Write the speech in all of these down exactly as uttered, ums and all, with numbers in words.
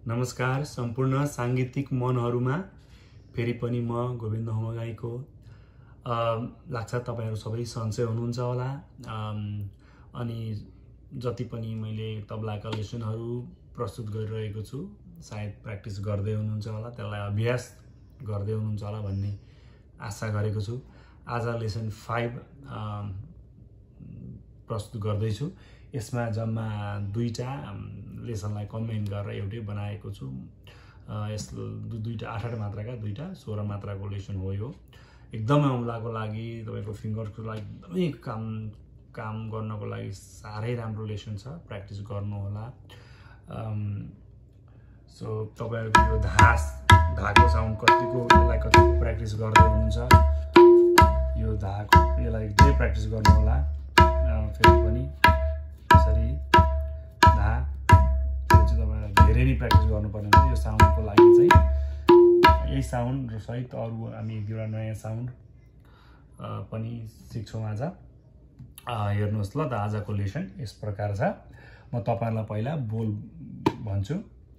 नमस्कार सम्पूर्ण सांगीतिक मनहरुमा फेरि पनि म गोविन्द हमगाईको लाग्छ तपाईहरु सबै सन्चै हुनुहुन्छ होला। अनि जति पनि मैले तबलाका लेसनहरु प्रस्तुत गरिरहेको छु सायद प्र्याक्टिस गर्दै हुनुहुन्छ होला, त्यसलाई अभ्यास गर्दै हुनुहुन्छ होला भन्ने आशा गरेको छु। आज लेसन पाँच प्रस्तुत गर्दै छु। यसमा जम्मा दुईटा लेसनलाई कम्बाइन गरेर एउटै बनाएको छु। यस दुईटा आठ आठ मात्राका दुईटा सोह्र मात्राको लेसन हो। यो एकदमै औँलाको लागि तपाईको फिंगर्सको लागि एकदमै काम काम गर्नको लागि साह्रै राम्रो लेसन छ। प्र्याक्टिस गर्नु होला। सो तपाईहरुको यो धास धाको साउन्ड कतिको यसलाई कतिको प्र्याक्टिस गर्दै हुनुहुन्छ, यो धाको यसलाई एकदमै प्र्याक्टिस गर्नु होला। फेरि पनि यसरी धा धेरै नै प्र्याक्टिस गर्नुपर्ने हुन्छ। यो साउन्डको लागि चाहिँ यही साउन्ड र सहित अरु हामी एक दुईवटा नयाँ साउन्ड पनि सिक्छौं आज। हेर्नुहोस् ल, त आजको लेसन यस प्रकार छ। म तपाईहरुलाई पहिला बोल भन्छु।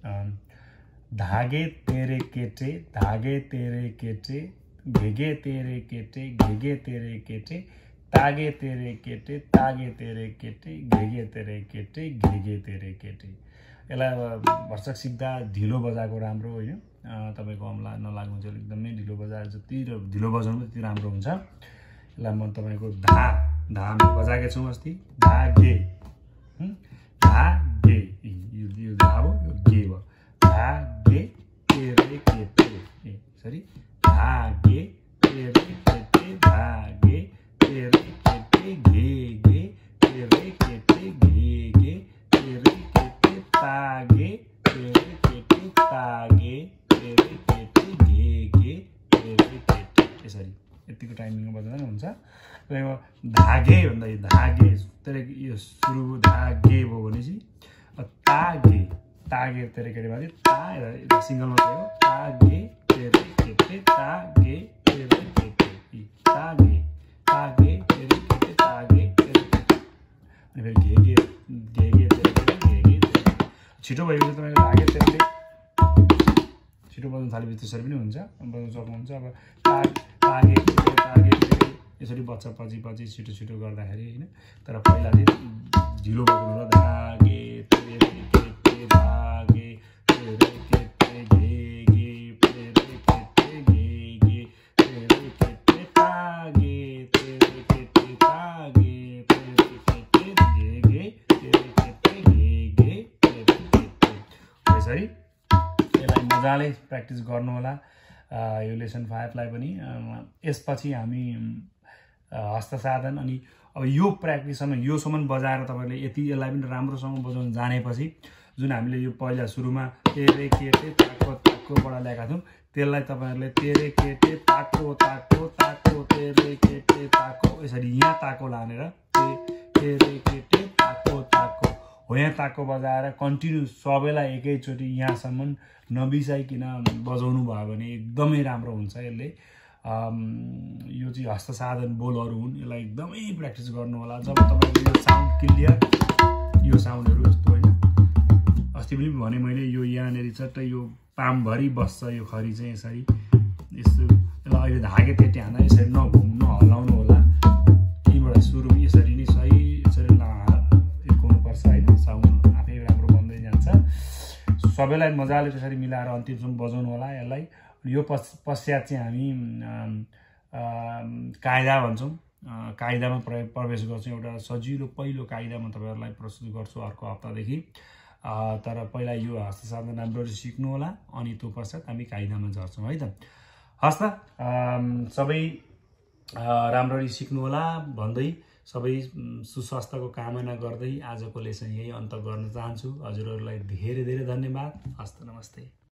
धागे तेरे केटे धागे तेरे केटे घेगे तेरे केटे घेगे तेरे केटे तागे तेरे केटे तागे तेरे केटे घेगे तेरे केटे घेगे तेरे केटे। यसलाई भर्सक सिक्दा ढिलो बजाएको राम्रो होइन, तपाईको अम्ला नलाग्नु चाहिँ एकदमै ढिलो बजाएर जति ढिलो बजाउनु त्यति राम्रो हुन्छ। यसलाई म तपाईको धा धा हामी बजाएका छौं अस्ति। धा गे धा गे यो धा हो, यो गे हो। धा गे तेरे केटे सरी धा गे तेरे केटे धा गे तेरे केटे घे गे तेरे केटे घे गे तेरे केटे तागे तेरे केटे तागे तेरे केटे घे गे तेरे केटे। यसरी यतिको टाइमिङमा बजाउँदा हुन्छ। यो धागे भन्दा यो धागे तेरे यो सुरु धागे भयो भनेपछि तागे तागे तेरे केटे भने ता सिंगल मात्रै हो। तागे तेरे केटे तागे तेरे केटे तागे तागे तेरे केटे तागे तेरे केटे। अनि फेरि घे गे घे गे तेरे केटे घे गे छिटो भएपछि तपाईको धागे तेरे छिटो बजाउन थालेपछि त्यसरी पनि हुन्छ, बजाउन सक्नुहुन्छ। अब ताग तागे तागे यसरी बच्च पछि पछि छिटो छिटो गर्दाखेरि हैन। तर पहिला चाहिँ ढिलो बजाउनु र धागे तेरे केटे धागे तेरे केटे घे गे तेरे केटे घे गे तेरे केटे तागे तेरे केटे तागे तेरे केटे घे गे तेरे केटे घे गे तेरे केटे। यसरी यसलाई मजाले प्र्याक्टिस गर्नु होला। यो लेसन पाँच लाई पनि यसपछि हामी हस्त साधन अनि अब यो प्र्याक्टिसमा योसम्म बजाएर तपाईले यति यसलाई पनि राम्रोसँग बजाउन जानेपछि जुन हामीले यो पहिला सुरुमा तेरे केटे ताको ताकोबाट ल्याएका थियौं त्यसलाई तपाईहरुले तेरे केटे ताको ताको ताको तेरे केटे ताको यसरी यहाँ ताको लानेर तेरे केटे ताको ताको हो यहाँ ताको बजाएर कन्टिन्यू सबैलाई एकैचोटी यहाँसम्म नबिसाइकिन बजाउनु भयो भने एकदमै राम्रो हुन्छ। यसले यो चाहिँ हस्त साधन बोलहरु हुन्, यसलाई एकदमै प्र्याक्टिस गर्नु होला। जब तपाईले यो साउन्ड क्लियर यो साउन्डहरु जस्तो हैन, अस्ति पनि भने मैले यो यहाँनेरि चट्टै यो पामभरि बस्छ यो खरी चाहिँ यसरी यस्तो। यसलाई अहिले धागे तेटे हान्दा यसरी नघुम्नु हल्लाउनु होला। यहीँबाट सुरु यसरी नै सही यसरी हिर्काउनु पर्छ हैन। साउन्ड आफै राम्रो बन्दै जान्छ। सबैलाई मजाले त्यसरी मिलाएर अन्तिमसम्म बजाउनु होला। यसलाई यो पश्चात चाहिँ हामी कायदा भन्छौं। कायदामा प्रवेश गर्छौं। एउटा सजिलो पहिलो कायदा म तपाईहरुलाई प्रस्तुत गर्छु अर्को हप्तादेखि। तर पहिला यो हस्त साधन राम्ररी सिक्नु होला अनि त्यो पश्चात हामी कायदामा झर्छौं है त। हस्त सबै राम्ररी सिक्नु होला भन्दै सबै सुस्वास्थ्यको कामना गर्दै आजको लेसन यही अन्त गर्न चाहन्छु। हजुरहरुलाई धेरै धेरै धन्यवाद। हस्त नमस्ते।